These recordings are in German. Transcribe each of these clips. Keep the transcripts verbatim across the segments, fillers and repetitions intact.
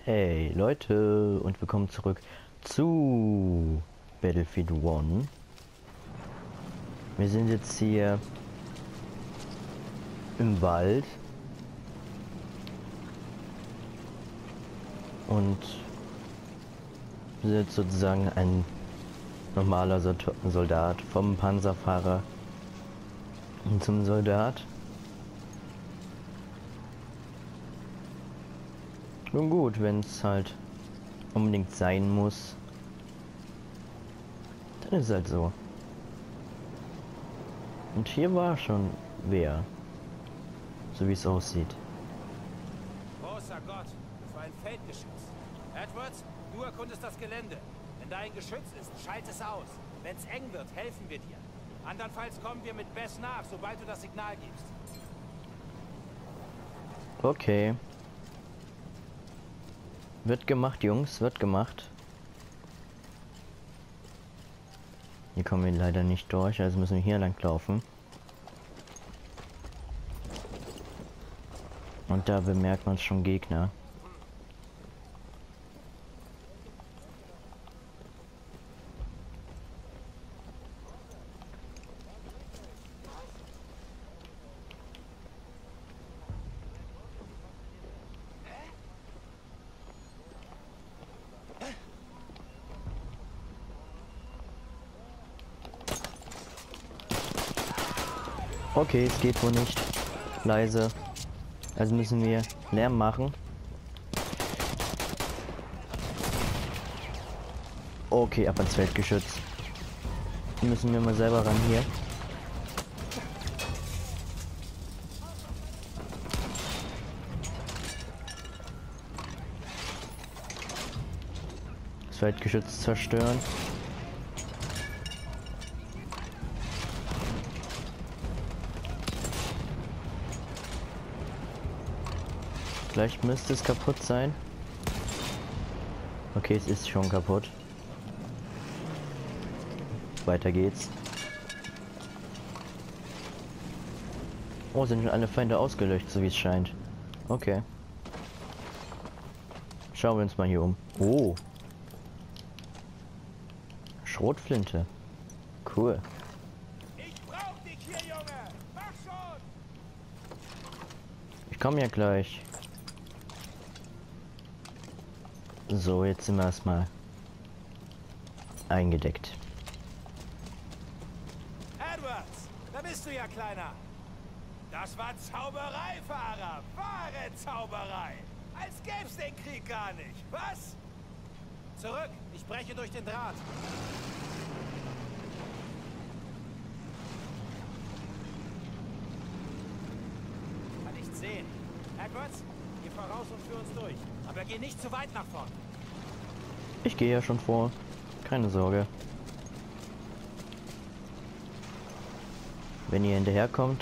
Hey Leute und willkommen zurück zu Battlefield One. Wir sind jetzt hier im Wald und sind jetzt sozusagen ein normaler Soldat vom Panzerfahrer zum Soldat. Nun gut, wenn es halt unbedingt sein muss, dann ist es halt so. Und hier war schon wer, so wie es aussieht. Großer Gott, das war ein Feldgeschütz. Edwards, du erkundest das Gelände. Wenn da ein Geschütz ist, schalt es aus. Wenn es eng wird, helfen wir dir. Andernfalls kommen wir mit Bess nach, sobald du das Signal gibst. Okay. Wird gemacht, Jungs, wird gemacht. Hier kommen wir leider nicht durch, also müssen wir hier lang laufen. Und da bemerkt man schon Gegner. Okay, es geht wohl nicht. Leise. Also müssen wir Lärm machen. Okay, ab ans Feldgeschütz. Müssen wir mal selber ran hier. Das Feldgeschütz zerstören. Vielleicht müsste es kaputt sein. Okay, es ist schon kaputt. Weiter geht's. Oh, sind schon alle Feinde ausgelöscht, so wie es scheint. Okay. Schauen wir uns mal hier um. Oh. Schrotflinte. Cool. Ich brauch dich hier, Junge! Mach schon! Ich komme ja gleich. So, jetzt sind wir erstmal eingedeckt. Edwards, da bist du ja, Kleiner. Das war Zauberei, Fahrer. Wahre Zauberei. Als gäb's den Krieg gar nicht. Was? Zurück, ich breche durch den Draht. Kann nichts sehen. Edwards, geh voraus und führ uns durch. Aber geh nicht zu weit nach vorn. Ich gehe ja schon vor. Keine Sorge. Wenn ihr hinterherkommt.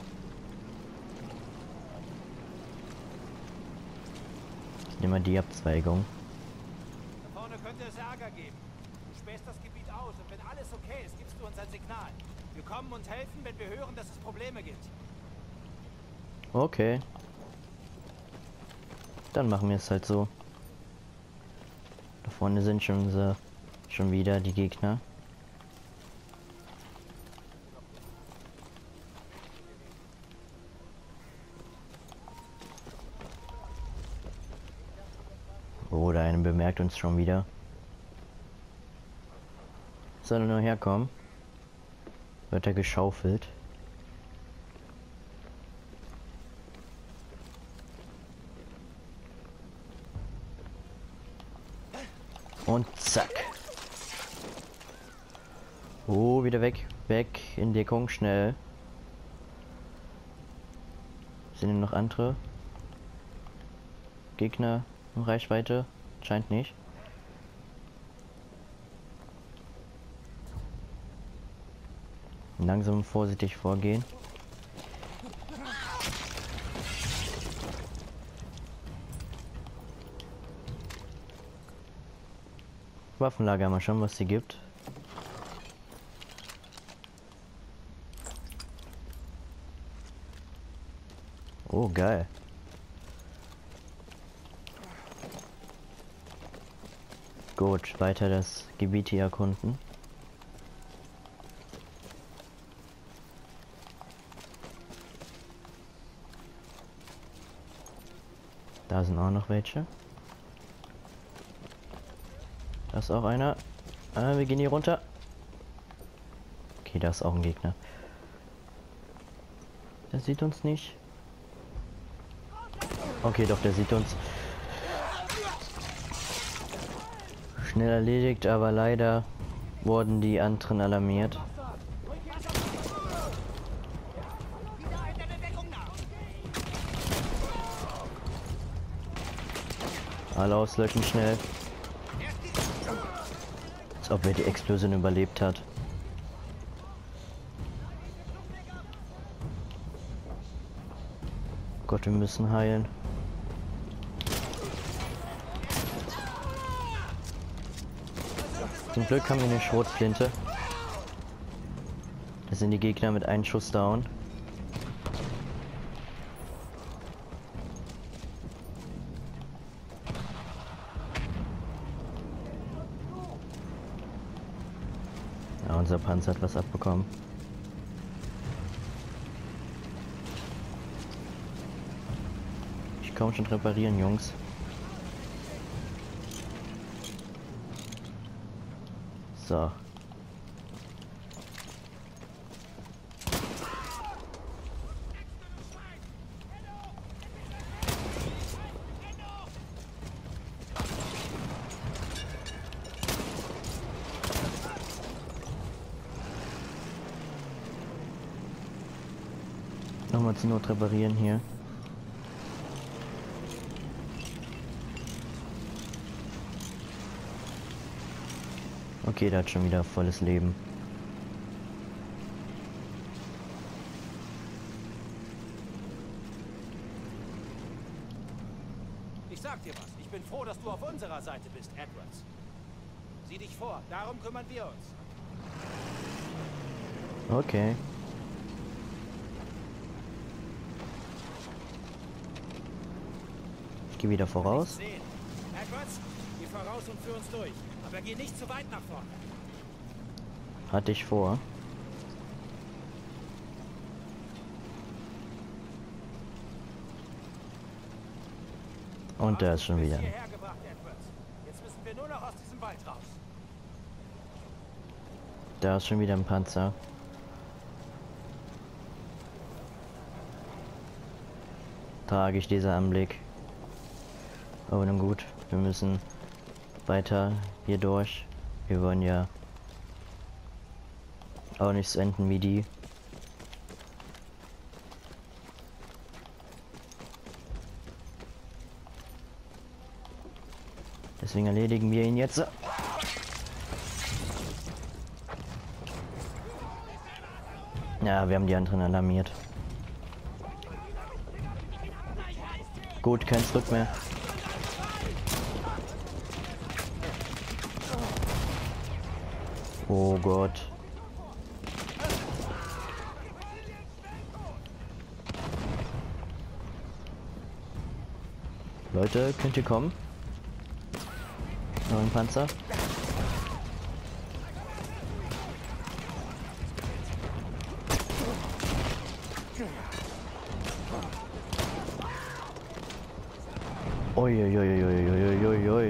Nehmen wir die Abzweigung. Da vorne könnte es Ärger geben. Du spähst das Gebiet aus und wenn alles okay ist, gibst du uns ein Signal. Wir kommen und helfen, wenn wir hören, dass es Probleme gibt. Okay. Dann machen wir es halt so. Da vorne sind schon so, schon wieder die Gegner. Oh, der eine bemerkt uns schon wieder. Soll er nur herkommen? Wird er geschaufelt? Und zack. Oh, wieder weg. Weg. In Deckung. Schnell. Sind hier noch andere Gegner in Reichweite? Scheint nicht. Langsam vorsichtig vorgehen. Waffenlager, mal schauen, was sie gibt. Oh, geil. Gut, weiter das Gebiet hier erkunden. Da sind auch noch welche. Da ist auch einer. Ah, wir gehen hier runter. Okay, da ist auch ein Gegner. Der sieht uns nicht. Okay, doch, der sieht uns. Schnell erledigt, aber leider wurden die anderen alarmiert. Alle auslöschen schnell. Als ob er die Explosion überlebt hat. Gott, wir müssen heilen. Zum Glück haben wir eine Schrotflinte. Da sind die Gegner mit einem Schuss down. Ja, unser Panzer hat was abbekommen. Ich kann schon reparieren, Jungs. So. Nochmal zur Not reparieren hier. Okay, der hat schon wieder volles Leben. Ich sag dir was, ich bin froh, dass du auf unserer Seite bist, Edwards. Sieh dich vor, darum kümmern wir uns. Okay. Ich gehe wieder voraus. Edwards, geh voraus und führ uns durch. Aber geh nicht zu weit nach vorne. Hatte ich vor. Und da ist schon wieder. Jetzt müssen wir nur noch aus diesem Wald raus. Da ist schon wieder ein Panzer. Tragisch dieser Anblick. Aber nun gut, wir müssen weiter hier durch. Wir wollen ja auch nicht so enden wie die. Deswegen erledigen wir ihn jetzt. Ja, wir haben die anderen alarmiert. Gut, kein Zurück mehr. Oh Gott. Leute, könnt ihr kommen? Noch ein Panzer. Uiuiuiuiuiuiui.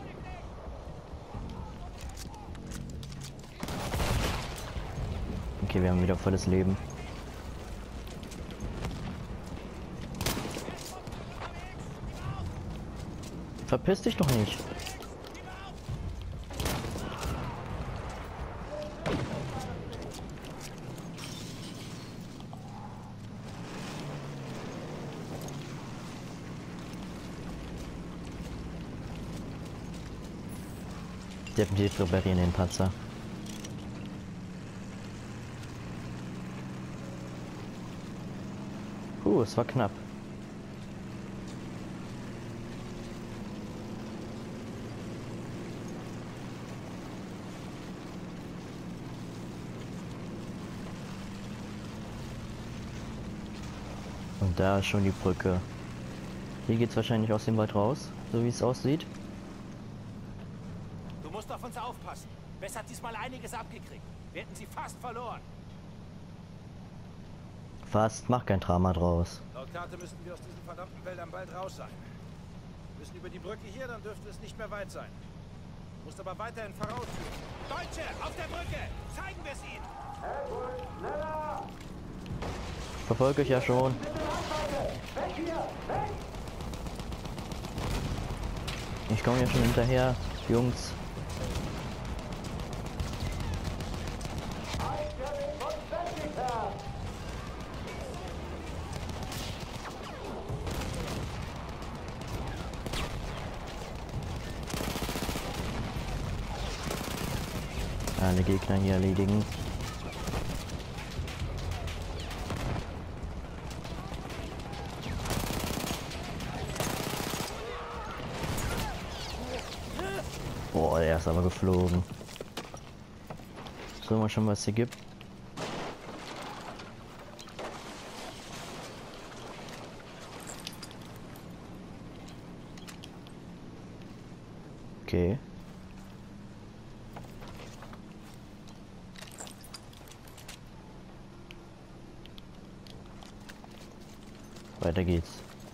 Okay, wir haben wieder volles Leben. Verpiss dich doch nicht. Definitiv reparieren den Panzer. Uh, es war knapp. Und da ist schon die Brücke. Hier geht's wahrscheinlich aus dem Wald raus, so wie es aussieht. musst auf uns aufpassen. Bess hat diesmal einiges abgekriegt. Wir hätten sie fast verloren. Fast, mach kein Drama draus. Laut Karte müssten wir aus diesen verdammten Wäldern bald raus sein. Wir müssen über die Brücke hier, dann dürfte es nicht mehr weit sein. Du musst aber weiterhin vorausführen. Deutsche, auf der Brücke! Zeigen wir es ihnen! Schneller! Verfolge ich ja schon. Weg hier! Weg! Ich komme ja schon hinterher, Jungs. Alle Gegner hier erledigen. Boah, der ist aber geflogen. So, mal schauen, was hier gibt. Okay. Weiter geht's.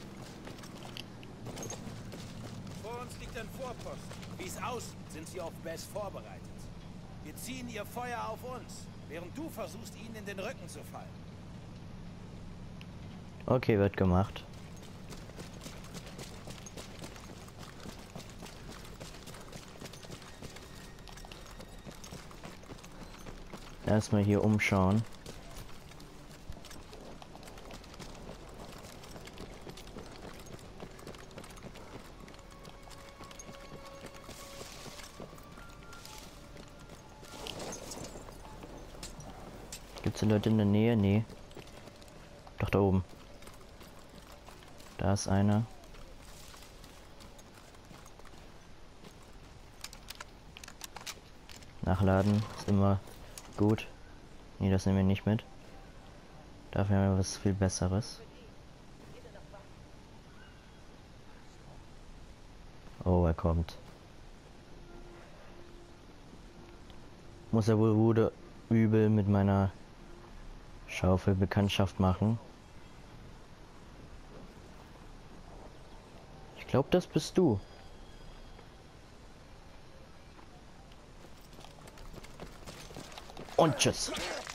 Vor uns liegt ein Vorposten. Wie es aussieht, sind sie auf Bess vorbereitet. Wir ziehen ihr Feuer auf uns, während du versuchst, ihnen in den Rücken zu fallen. Okay, wird gemacht. Erstmal hier umschauen. Gibt's denn Leute in der Nähe? Nee. Doch, da oben. Da ist einer. Nachladen ist immer gut. Nee, das nehmen wir nicht mit. Dafür haben wir was viel Besseres. Oh, er kommt. Muss er wohl Rude übel mit meiner Schaufel Bekanntschaft machen. Ich glaube, das bist du. Und tschüss.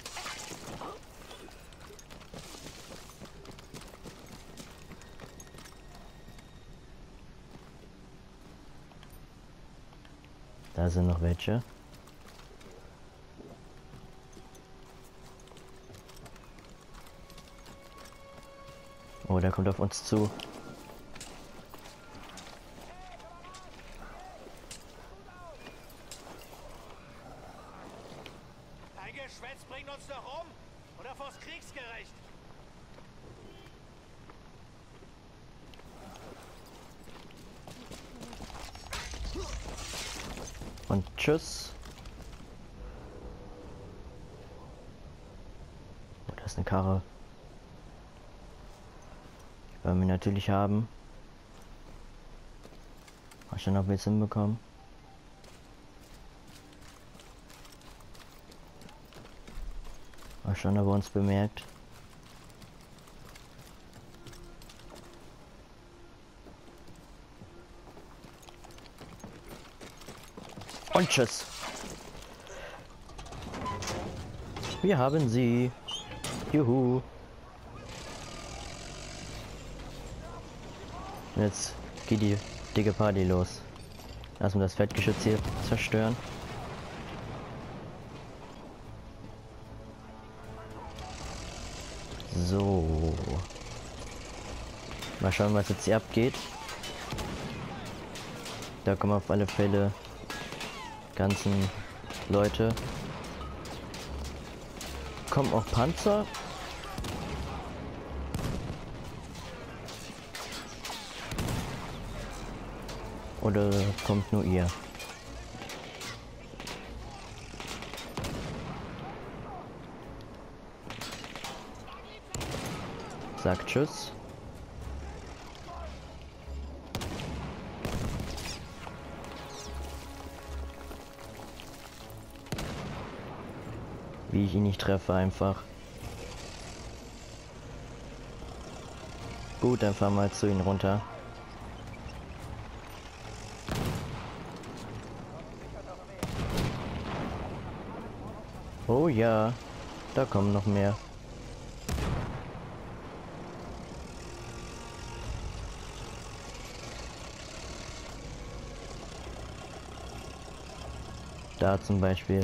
Da sind noch welche. Oh, der kommt auf uns zu. Dein Geschwätz bringt uns doch um. Oder vors Kriegsgericht. Und tschüss. Oh, da ist eine Karre. Wollen wir natürlich haben. Mal schauen, ob wir es hinbekommen. Mal schauen, ob er uns bemerkt. Und tschüss. Wir haben sie. Juhu. Und jetzt geht die dicke Party los. Lass uns das Feldgeschütz hier zerstören. So. Mal schauen, was jetzt hier abgeht. Da kommen auf alle Fälle ganzen Leute. Kommen auch Panzer. Oder kommt nur ihr? Sagt tschüss. Wie ich ihn nicht treffe einfach. Gut, dann fahren wir zu ihm runter. Oh ja, da kommen noch mehr. Da zum Beispiel.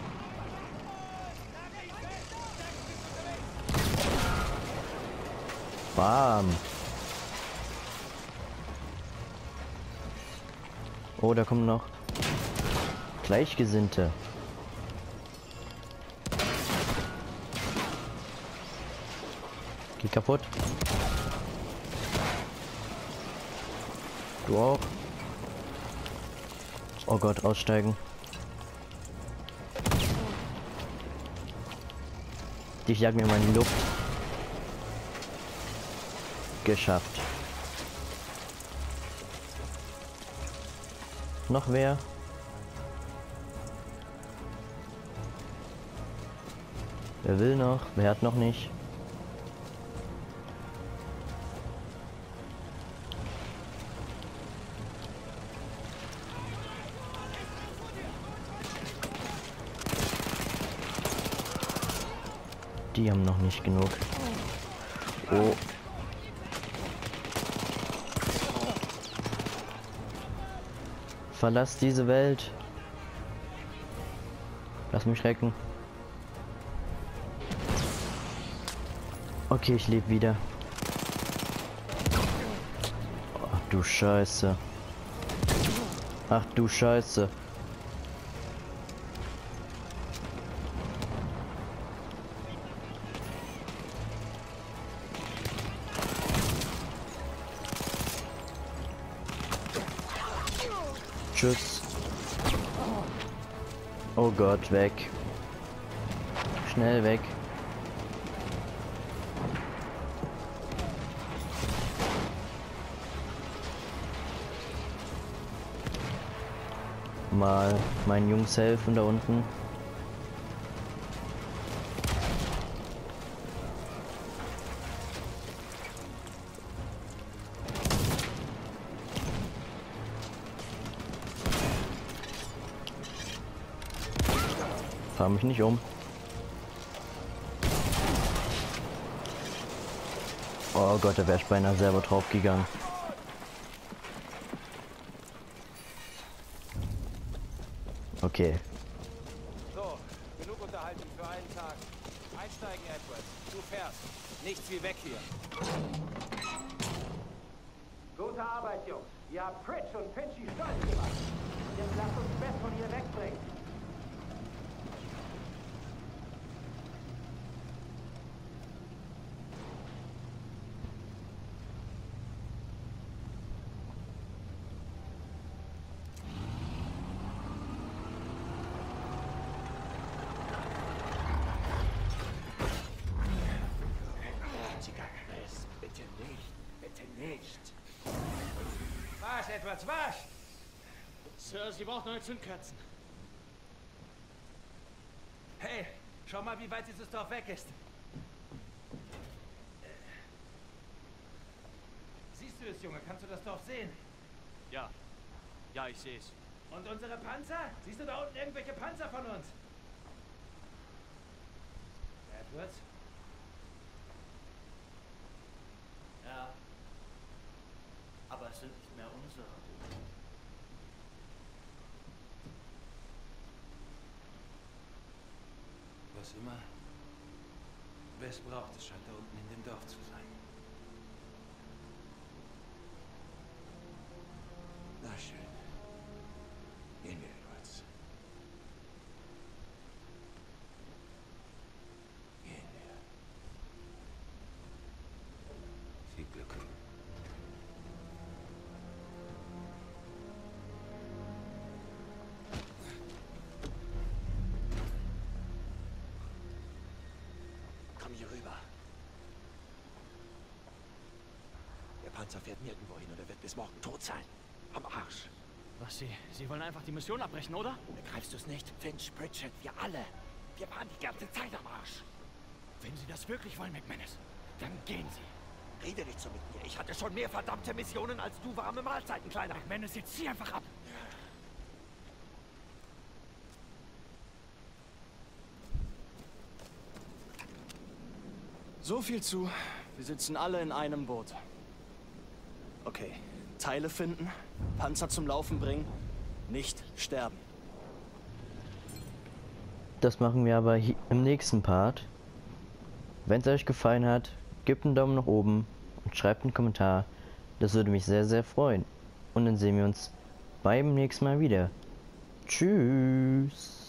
Bam. Oh, da kommen noch Gleichgesinnte. Geh kaputt. Du auch. Oh Gott, aussteigen. Ich jag mir mal in die Luft. Geschafft. Noch wer? Wer will noch? Wer hat noch nicht? Die haben noch nicht genug. Oh. Verlass diese Welt. Lass mich recken. Okay, ich lebe wieder. Ach du Scheiße. Ach du Scheiße. Tschüss. Oh Gott, weg. Schnell weg. Mal meinen Jungs helfen da unten. Fahr mich nicht um. Oh Gott, da wäre ich beinahe selber drauf gegangen. Okay. So, genug Unterhaltung für einen Tag. Einsteigen, Edward. Du fährst. Nichts wie weg hier. Gute Arbeit, Jungs. Ihr habt Pritch und Pinchy stolz gemacht. Jetzt lasst uns Beth von hier wegbringen. Bitte nicht. Bitte nicht. Was, Edwards, was? Sir, Sie braucht neue Zündkerzen. Hey, schau mal, wie weit dieses Dorf weg ist. Siehst du es, Junge? Kannst du das Dorf sehen? Ja. Ja, ich sehe es. Und unsere Panzer? Siehst du da unten irgendwelche Panzer von uns? Edwards? Ja, aber es sind nicht mehr unsere. Was immer Wes braucht, es scheint da unten in dem Dorf zu sein. Na schön. Gehen wir, Edwards. Gehen wir. Viel Glück. Komm hier rüber. Der Panzer fährt nirgendwo hin und er wird bis morgen tot sein. Am Arsch. Was, Sie... Sie wollen einfach die Mission abbrechen, oder? Begreifst du es nicht? Finch, Pritchett, wir alle. Wir waren die ganze Zeit am Arsch. Wenn Sie das wirklich wollen, McManus, dann gehen Sie. Rede nicht so mit mir. Ich hatte schon mehr verdammte Missionen als du warme Mahlzeiten, Kleiner. McManus, jetzt zieh einfach ab. So viel zu, wir sitzen alle in einem Boot. Okay, Teile finden, Panzer zum Laufen bringen, nicht sterben. Das machen wir aber hi- im nächsten Part. Wenn es euch gefallen hat, gebt einen Daumen nach oben und schreibt einen Kommentar. Das würde mich sehr, sehr freuen. Und dann sehen wir uns beim nächsten Mal wieder. Tschüss.